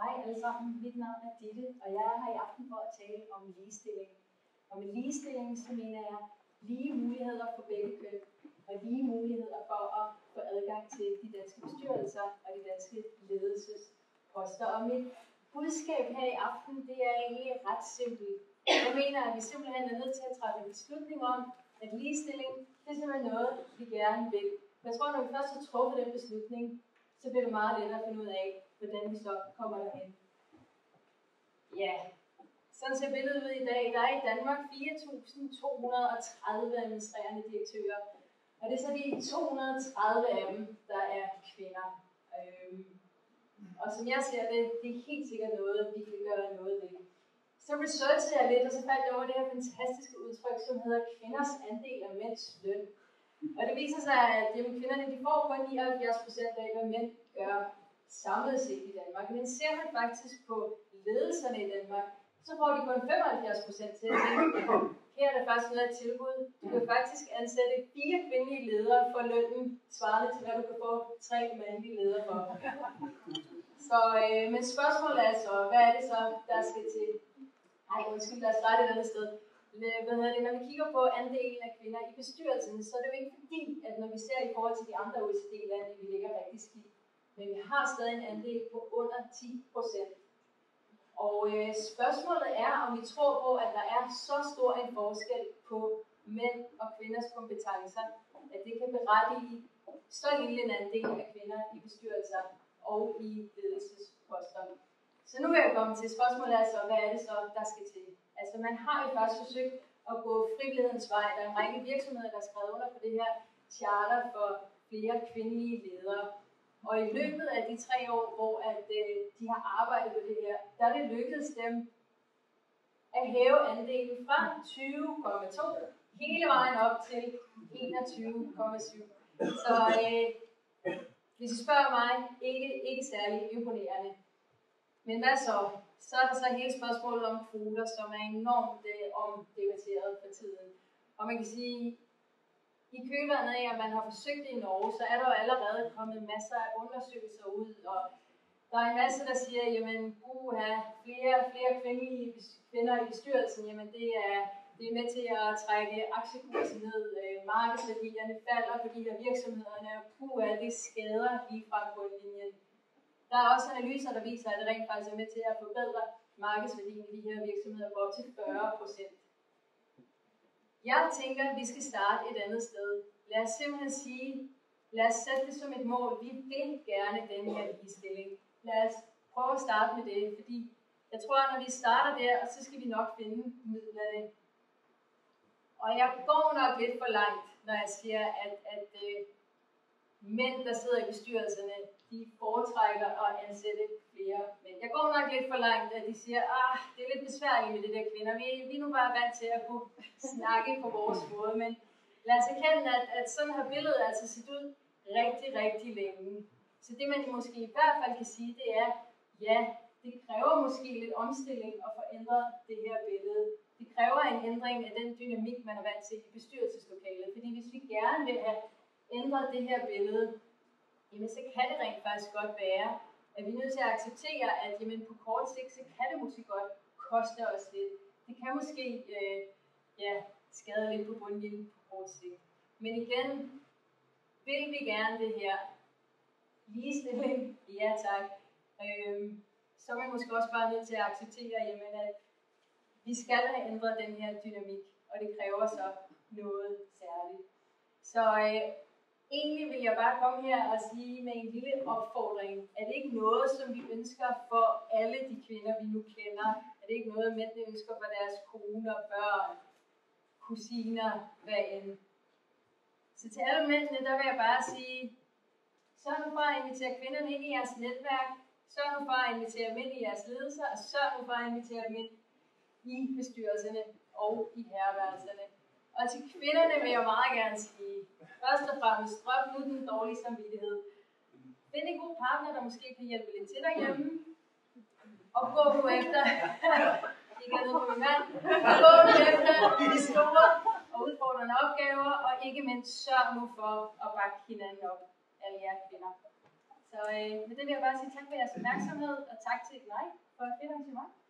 Hej alle sammen, mit navn er Ditte, og jeg er her i aften for at tale om ligestilling. Og med ligestilling så mener jeg lige muligheder for begge køn, og lige muligheder for at få adgang til de danske bestyrelser og de danske ledelsesposter. Og mit budskab her i aften, det er egentlig ret simpelt. Jeg mener, at vi simpelthen er nødt til at træffe en beslutning om, at ligestilling, det er simpelthen noget, vi gerne vil. Jeg tror, når vi først har truffet den beslutning, så bliver det meget lettere at finde ud af, hvordan vi så kommer derhen. Ja, sådan ser billedet ud i dag. Der er i Danmark 4.230 administrerende direktører. Og det er så de 230 af dem, der er kvinder. Og som jeg ser det, det er helt sikkert noget, vi kan gøre noget ved. Så researchede jeg lidt, og så faldt jeg over det her fantastiske udtryk, som hedder kvinders andel af mænds løn. Og det viser sig, at kvinderne de får kun 79% af, hvad mænd gør samlet set i Danmark. Men ser man faktisk på ledelserne i Danmark, så får de kun 75% til at tænke. Her er der faktisk noget af et tilbud. Du kan faktisk ansætte 4 kvindelige ledere for lønnen, svarende til, hvad du kan få 3 mandlige ledere for. Så, men spørgsmålet er så, hvad er det så, der skal til? Lad os starte et andet sted. Når vi kigger på andelen af kvinder i bestyrelsen, så er det jo ikke fordi, at når vi ser i forhold til de andre OECD-lande, vi ligger rigtig skidt. Men vi har stadig en andel på under 10%. Og spørgsmålet er, om vi tror på, at der er så stor en forskel på mænd og kvinders kompetencer, at det kan berettige så lille en andel af kvinder i bestyrelser og i ledelsesposter. Så nu vil jeg komme til spørgsmålet, altså, hvad er det så, der skal til? Altså, man har jo faktisk forsøgt at gå frivillighedens vej. Der er en række virksomheder, der har skrevet under på det her charter for flere kvindelige ledere. Og i løbet af de 3 år, hvor de har arbejdet på det her, der er det lykkedes dem at hæve andelen fra 20,2 hele vejen op til 21,7. Så hvis I spørger mig, ikke særlig imponerende. Men hvad så? Så er der så hele spørgsmålet om kvoter, som er enormt omdebatteret for tiden. Og man kan sige, i kølvandet af, at man har forsøgt det i Norge, så er der jo allerede kommet masser af undersøgelser ud, og der er en masse, der siger, jamen, flere kvinder i bestyrelsen, jamen, det er med til at trække aktiekursen ned, markedsværdierne falder på de her virksomhederne, og det skader lige fra bundlinjen. Der er også analyser, der viser, at det rent faktisk er med til at forbedre markedsværdien i de her virksomheder på op til 40%. Jeg tænker, at vi skal starte et andet sted. Lad os simpelthen sige, lad os sætte det som et mål. Vi vil gerne den her ligestilling. Lad os prøve at starte med det, fordi jeg tror, at når vi starter der, så skal vi nok finde midlerne. Og jeg går nok lidt for langt, når jeg siger, at mænd, der sidder i bestyrelserne, de foretrækker at ansætte flere mænd. Jeg går nok lidt for langt, at de siger, det er lidt besværligt med det der kvinder. Vi er nu bare vant til at kunne snakke på vores måde, men lad os erkende, at sådan har billedet altså set ud rigtig, rigtig længe. Så det man måske i hvert fald kan sige, det er, ja, det kræver måske lidt omstilling at få ændret det her billede. Det kræver en ændring af den dynamik, man er vant til i bestyrelseslokalet. Fordi hvis vi gerne vil have ændret det her billede, jamen så kan det rent faktisk godt være, at vi er nødt til at acceptere, at jamen, på kort sigt, så kan det måske godt koste os lidt. Det kan måske skade lidt på bundlinjen på kort sigt. Men igen, vil vi gerne det her ligestilling? Ja tak. Så er man måske også bare nødt til at acceptere, jamen, at vi skal have ændret den her dynamik, og det kræver så noget særligt. Så egentlig vil jeg bare komme her og sige med en lille opfordring, at det ikke noget, som vi ønsker for alle de kvinder, vi nu kender. Er det ikke noget, mændene ønsker for deres koner, børn, kusiner, hvad end. Så til alle mændene, der vil jeg bare sige, sørg nu for at invitere kvinderne ind i jeres netværk, sørg nu for at invitere mænd i jeres ledelser, og sørg nu for at invitere mænd i bestyrelserne og i herreværelserne. Og til kvinderne vil jeg meget gerne sige, først og fremmest, drop nu den dårlige samvittighed. Find en god partner, der måske kan hjælpe lidt til derhjemme. Og gå nu efter, ikke andet på min mand, gå nu efter de store og udfordrende opgaver, og ikke mindst sørg nu for at bakke hinanden op, alle jer kvinder. Så Så med det vil jeg bare sige tak for jeres opmærksomhed, og tak til Ignite for et fedt arrangement.